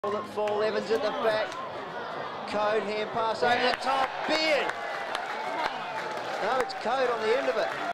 At full, Evans at the back. Coad hand pass over the top. Beard. No, it's Coad on the end of it.